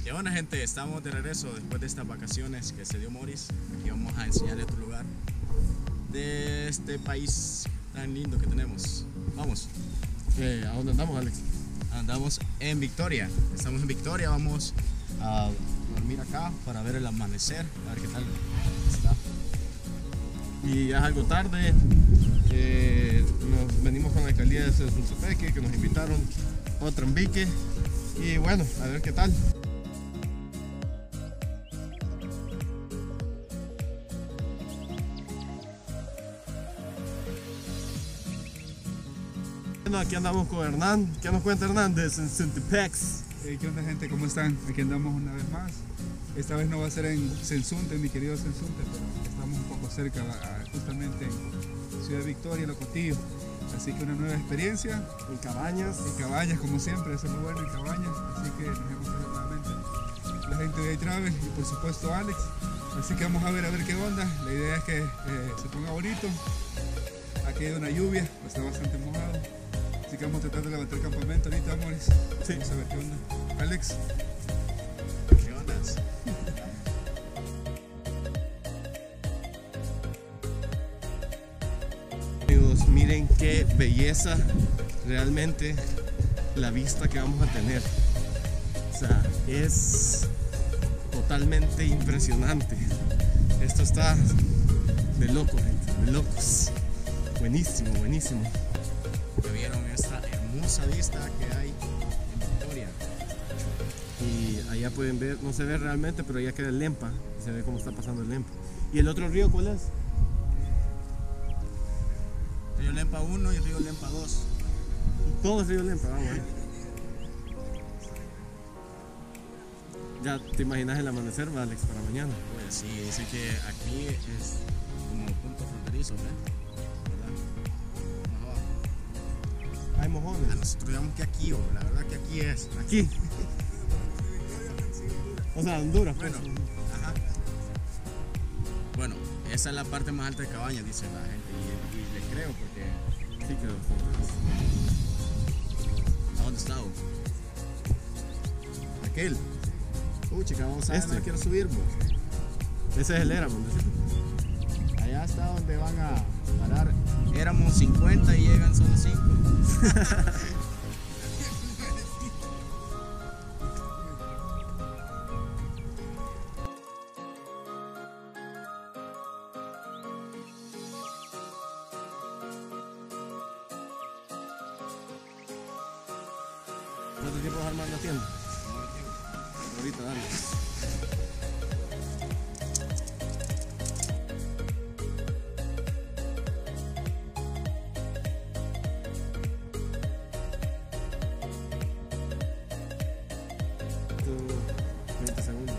Y bueno, gente, estamos de regreso después de estas vacaciones que se dio Morris. Aquí vamos a enseñarle otro lugar de este país tan lindo que tenemos. Vamos. ¿A dónde andamos, Alex? Andamos en Victoria. Estamos en Victoria, vamos a dormir acá para ver el amanecer, a ver qué tal está. Y ya es algo tarde. Nos venimos con la alcaldía de Sensuntepeque, que nos invitaron a Trambique. Y bueno, a ver qué tal. Bueno, aquí andamos con Hernán. ¿Qué nos cuenta Hernán de Sensuntepeque? ¿Qué onda, gente? ¿Cómo están? Aquí andamos una vez más. Esta vez no va a ser en Sensunte, mi querido Sensunte, pero estamos un poco cerca, justamente en Ciudad Victoria, Locotillo. Así que una nueva experiencia. En Cabañas. En Cabañas, como siempre, eso es muy bueno en Cabañas. Así que nos hemos ido nuevamente la gente de iTravel y por supuesto Alex. Así que vamos a ver qué onda. La idea es que se ponga bonito. Ha caído una lluvia, está bastante mojado. Así que vamos a tratar de levantar el campamento ahorita, amores. Sí. Vamos a ver qué onda. Alex. ¿Qué ondas? Amigos, miren qué belleza realmente la vista que vamos a tener. O sea, es totalmente impresionante. Esto está de loco, gente, de locos. Buenísimo, buenísimo. ¿Ya vieron esta hermosa vista que hay en Victoria? Y allá pueden ver, no se ve realmente, pero allá queda el Lempa. Se ve cómo está pasando el Lempa. ¿Y el otro río cuál es? Río Lempa 1 y Río Lempa 2. Todo es río Lempa, bueno. Ya te imaginas el amanecer, ¿va, Alex, para mañana? Pues sí, dice que aquí es como punto fronterizo, ¿verdad? Más abajo. Hay mojones. A nosotros digamos que aquí, la verdad que aquí es. Aquí. O sea, Honduras, pues. Bueno, ajá. Bueno, esa es la parte más alta de Cabañas, dice la gente, y les creo porque... Sí, creo. ¿A dónde está? Aquel. Chica, vamos a ver, Este. no quiero subir, bo. Ese es el Éramos. Allá está donde van a parar. Éramos 50 y llegan solo 5. ¿Cuánto tiempo vas a armar la tienda? Ahorita, dale. Tú, 20 segundos.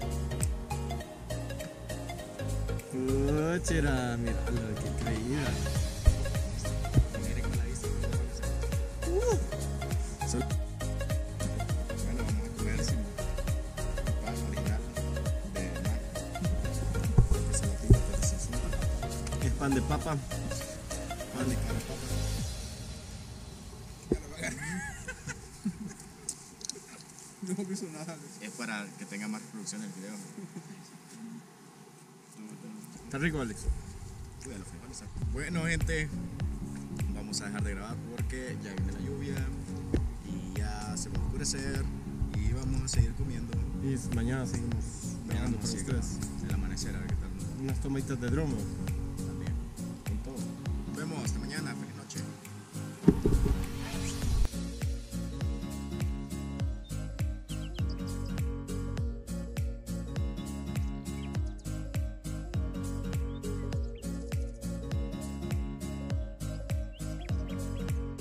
Chera, mira, qué creída. Miren con la vista. Solo- Bueno, vamos a comer sin pan original de mar. Esa es la tinta que se suma. Es pan de papa. Pan de cara papa. No hizo nada. Es para que tenga más reproducción el video. Está rico, Alex. Cuida los frijoles. Bueno, gente, vamos a dejar de grabar porque ya viene la lluvia y ya se va a oscurecer y vamos a seguir comiendo. Y mañana seguimos grabando para Vamos a ustedes. el amanecer, a ver qué tal. Unas tomaditas de dromo. También. Con todo. Nos vemos, hasta mañana, feliz noche.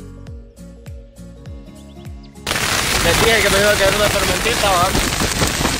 Les dije que me iba a caer una tormentita, ¿va?